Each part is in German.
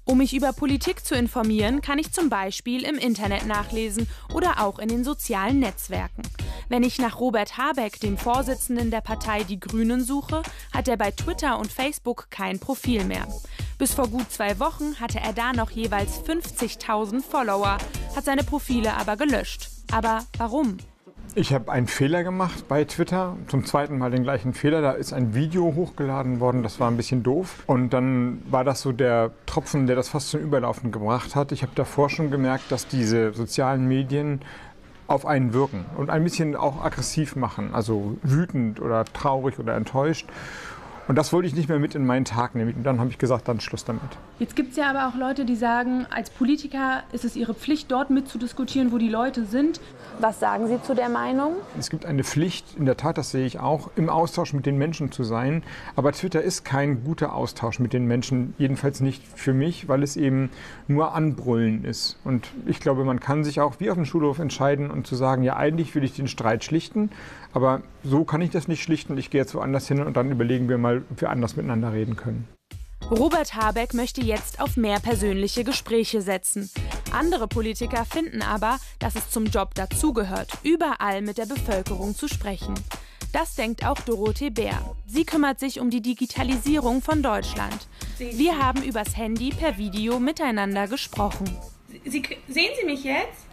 Um mich über Politik zu informieren, kann ich zum Beispiel im Internet nachlesen oder auch in den sozialen Netzwerken. Wenn ich nach Robert Habeck, dem Vorsitzenden der Partei Die Grünen, suche, hat er bei Twitter und Facebook kein Profil mehr. Bis vor gut 2 Wochen hatte er da noch jeweils 50.000 Follower, hat seine Profile aber gelöscht. Aber warum? Ich habe einen Fehler gemacht bei Twitter, zum zweiten Mal den gleichen Fehler. Da ist ein Video hochgeladen worden, das war ein bisschen doof. Und dann war das so der Tropfen, der das fast zum Überlaufen gebracht hat. Ich habe davor schon gemerkt, dass diese sozialen Medien auf einen wirken und ein bisschen auch aggressiv machen, also wütend oder traurig oder enttäuscht. Und das wollte ich nicht mehr mit in meinen Tag nehmen. Und dann habe ich gesagt, dann Schluss damit. Jetzt gibt es ja aber auch Leute, die sagen, als Politiker ist es ihre Pflicht, dort mitzudiskutieren, wo die Leute sind. Was sagen Sie zu der Meinung? Es gibt eine Pflicht, in der Tat, das sehe ich auch, im Austausch mit den Menschen zu sein. Aber Twitter ist kein guter Austausch mit den Menschen, jedenfalls nicht für mich, weil es eben nur Anbrüllen ist. Und ich glaube, man kann sich auch wie auf dem Schulhof entscheiden und zu sagen, ja, eigentlich will ich den Streit schlichten, aber so kann ich das nicht schlichten. Ich gehe jetzt woanders hin und dann überlegen wir mal, ob wir anders miteinander reden können. Robert Habeck möchte jetzt auf mehr persönliche Gespräche setzen. Andere Politiker finden aber, dass es zum Job dazugehört, überall mit der Bevölkerung zu sprechen. Das denkt auch Dorothee Bär. Sie kümmert sich um die Digitalisierung von Deutschland. Wir haben übers Handy per Video miteinander gesprochen. Sehen Sie mich jetzt?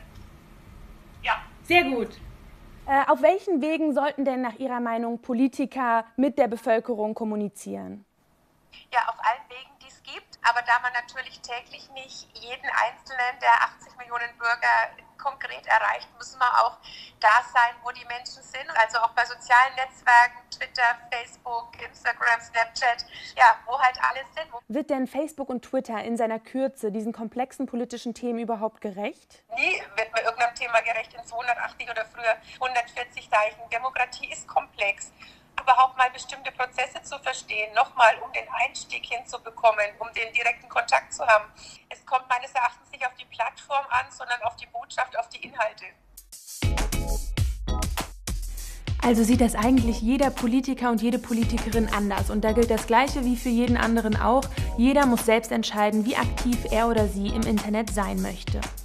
Ja. Sehr gut. Auf welchen Wegen sollten denn nach Ihrer Meinung Politiker mit der Bevölkerung kommunizieren? Ja, auf allen Wegen, die es gibt. Aber da man natürlich täglich nicht jeden einzelnen der 80 Millionen Bürger konkret erreicht, müssen wir auch da sein, wo die Menschen sind. Also auch bei sozialen Netzwerken, Twitter, Facebook, Instagram, Snapchat, ja, wo halt alle sind. Wird denn Facebook und Twitter in seiner Kürze diesen komplexen politischen Themen überhaupt gerecht? Nie wird man irgendeinem Thema gerecht in 280 oder früher 140 Zeichen. Demokratie ist komplex. Überhaupt mal bestimmte Prozesse zu verstehen, nochmal, um den Einstieg hinzubekommen, um den direkten Kontakt zu haben. Es kommt meines Erachtens nicht auf die Plattform an, sondern auf die Botschaft, auf die Inhalte. Also sieht das eigentlich jeder Politiker und jede Politikerin anders. Und da gilt das Gleiche wie für jeden anderen auch. Jeder muss selbst entscheiden, wie aktiv er oder sie im Internet sein möchte.